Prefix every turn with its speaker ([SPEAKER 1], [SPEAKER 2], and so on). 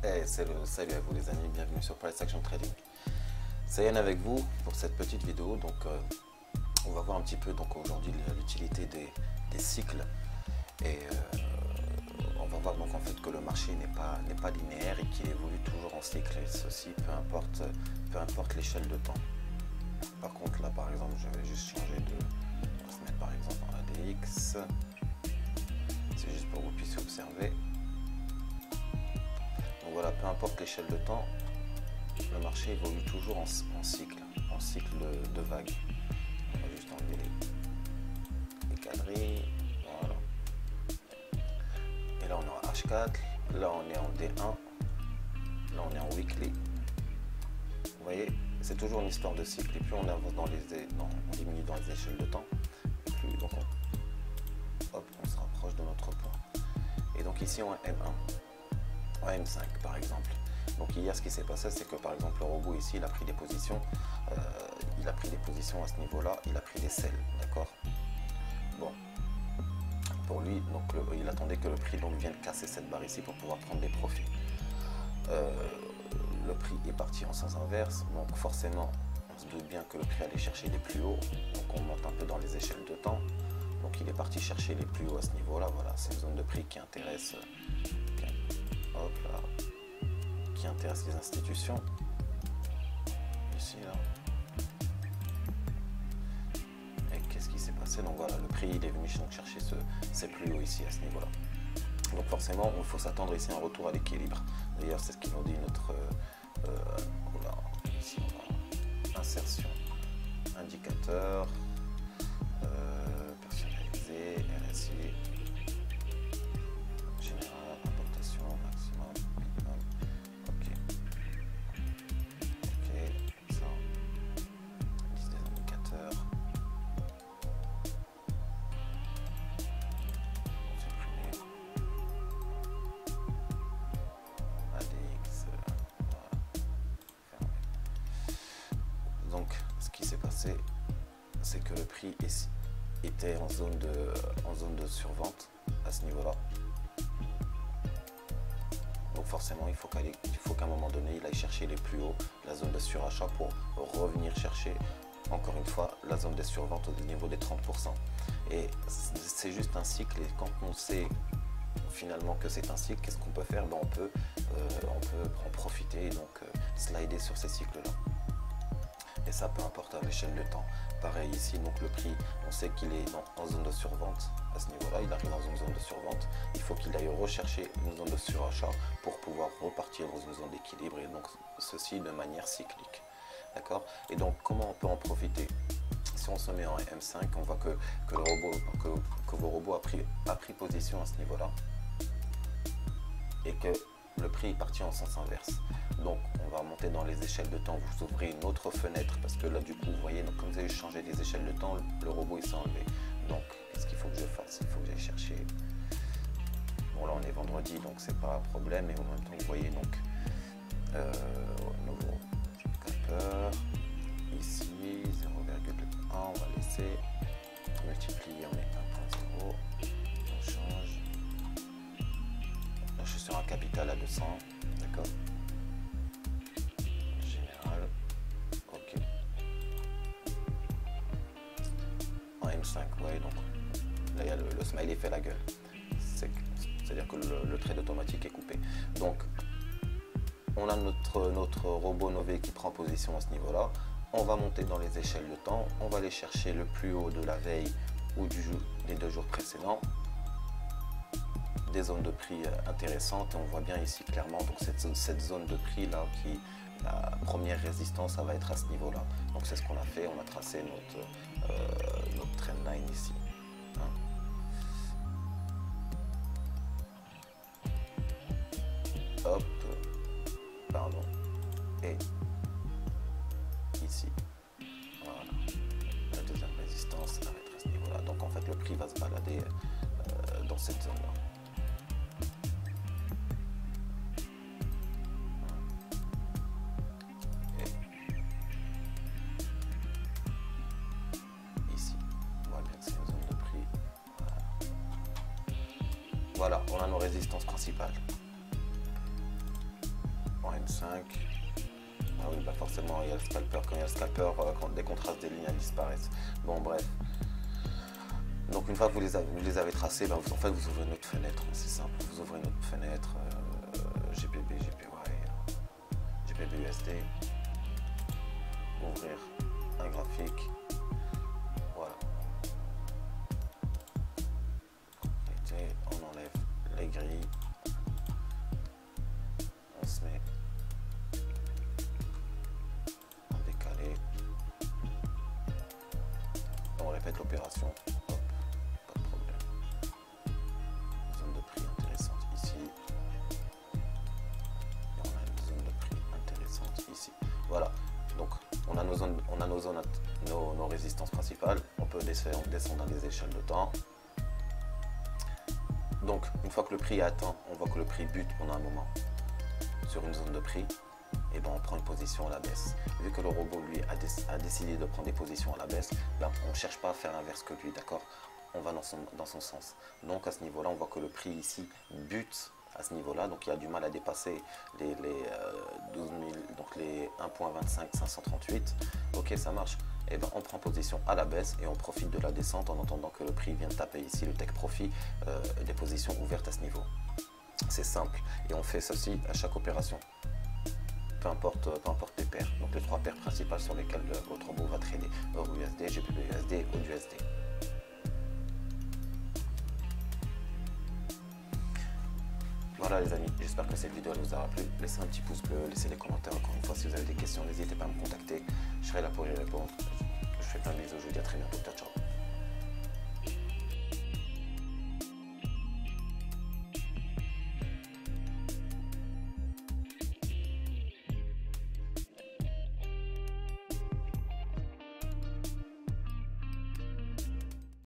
[SPEAKER 1] Salut à vous les amis, bienvenue sur Price Action Trading. C'est Yann avec vous pour cette petite vidéo. Donc on va voir un petit peu donc aujourd'hui l'utilité des cycles et on va voir donc en fait que le marché n'est pas linéaire et qu'il évolue toujours en cycle, et ceci peu importe l'échelle de temps. Par contre là par exemple je vais juste changer on va se mettre par exemple en ADX, c'est juste pour que vous puissiez observer. Donc voilà, peu importe l'échelle de temps, le marché évolue toujours en cycle de vagues. On va juste enlever les galeries, voilà. Et là on est en H4, là on est en D1, là on est en weekly. Vous voyez, c'est toujours une histoire de cycle. Et plus on avance on diminue dans les échelles de temps, plus donc on se rapproche de notre point. Et donc ici on est M1, en M5 par exemple. Donc hier ce qui s'est passé, c'est que par exemple le robot ici il a pris des positions, à ce niveau-là, il a pris des selles, d'accord. Bon, pour lui donc il attendait que le prix donc vienne casser cette barre ici pour pouvoir prendre des profits. Le prix est parti en sens inverse, donc forcément on se doute bien que le prix allait chercher les plus hauts, donc on monte un peu dans les échelles de temps. Donc il est parti chercher les plus hauts à ce niveau-là. Voilà, c'est une zone de prix qui intéresse, qui intéresse les institutions. Ici là. Et qu'est-ce qui s'est passé? Donc voilà, le prix il est venu donc chercher ces plus hauts ici à ce niveau-là. Donc forcément, il faut s'attendre ici à un retour à l'équilibre. D'ailleurs, c'est ce qu'ils nous dit notre ici on a insertion, indicateur. Personnalisé, RSI, général, importation, maximum, minimum, ok, ça, 10 des indicateurs, supprimer, ADX, voilà, fermé. Donc, ce qui s'est passé, c'est que le prix était en zone de survente à ce niveau-là. Donc forcément, il faut qu'à un moment donné, il aille chercher les plus hauts, la zone de surachat, pour revenir chercher encore une fois la zone de survente au niveau des 30%. Et c'est juste un cycle, et quand on sait finalement que c'est un cycle, qu'est-ce qu'on peut faire? On peut en profiter et donc slider sur ces cycles-là. Et ça, peu importe à l'échelle de temps. Pareil ici, donc le prix, on sait qu'il est en zone de survente à ce niveau-là, il arrive dans une zone de survente, il faut qu'il aille rechercher une zone de surachat pour pouvoir repartir dans une zone d'équilibre, et donc ceci de manière cyclique. D'accord? Et donc comment on peut en profiter? Si on se met en M5, on voit que vos robots a pris position à ce niveau-là et que le prix est parti en sens inverse. Donc on va monter dans les échelles de temps, vous ouvrez une autre fenêtre parce que là du coup vous voyez, donc comme vous avez changé des échelles de temps, le robot il s'est enlevé. Donc qu'est-ce qu'il faut que je fasse? Il faut que j'aille chercher, bon là on est vendredi donc c'est pas un problème, et en même temps vous voyez donc nouveau capteur ici 0,1, on va laisser multiplier, on est 1.0, on change, là je suis sur un capital à 200, d'accord. Ouais, donc là il y a le smiley fait la gueule, c'est-à-dire que le trade automatique est coupé. Donc on a notre robot Nové qui prend position à ce niveau-là. On va monter dans les échelles de temps, on va aller chercher le plus haut de la veille ou des 2 jours précédents, des zones de prix intéressantes, et on voit bien ici clairement donc cette zone de prix là la première résistance, ça va être à ce niveau-là. Donc c'est ce qu'on a fait, on a tracé notre trendline ici. Hop, pardon, et ici, voilà. La deuxième résistance, ça va être à ce niveau-là. Donc en fait, le prix va se balader dans cette zone-là. Voilà, on a nos résistances principales. 5. Ah oui, bah forcément, il y a le scalper. Quand il y a le scalper, quand des contrastes des lignes elles disparaissent. Bon, bref. Donc une fois que vous les avez tracés, ben, en fait vous ouvrez une autre fenêtre, c'est simple, vous ouvrez une autre fenêtre, GPB, GPY, GPB USD, ouvrir un graphique, voilà. Et on enlève les grilles, on se met en décalé, on répète l'opération. Voilà, donc on a nos résistances principales, on peut descendre dans les échelles de temps. Donc une fois que le prix est atteint, on voit que le prix bute pendant un moment sur une zone de prix, et ben on prend une position à la baisse. Vu que le robot lui a décidé de prendre des positions à la baisse, ben, on ne cherche pas à faire l'inverse que lui, d'accord? On va dans son sens. Donc à ce niveau-là, on voit que le prix ici bute à ce niveau-là, donc il a du mal à dépasser les 12 000, donc les 1.25 538. Ok, ça marche. Et ben on prend position à la baisse et on profite de la descente en attendant que le prix vienne taper ici le take profit, des positions ouvertes à ce niveau. C'est simple et on fait ceci à chaque opération. Peu importe les paires, donc les trois paires principales sur lesquelles votre robot va trader: EURUSD, GBPUSD, AUDUSD. Voilà les amis, j'espère que cette vidéo vous aura plu. Laissez un petit pouce bleu, laissez les commentaires. Encore une fois, si vous avez des questions, n'hésitez pas à me contacter. Je serai là pour y répondre. Je vous fais plein de bisous, je vous dis à très bientôt. Ciao, ciao.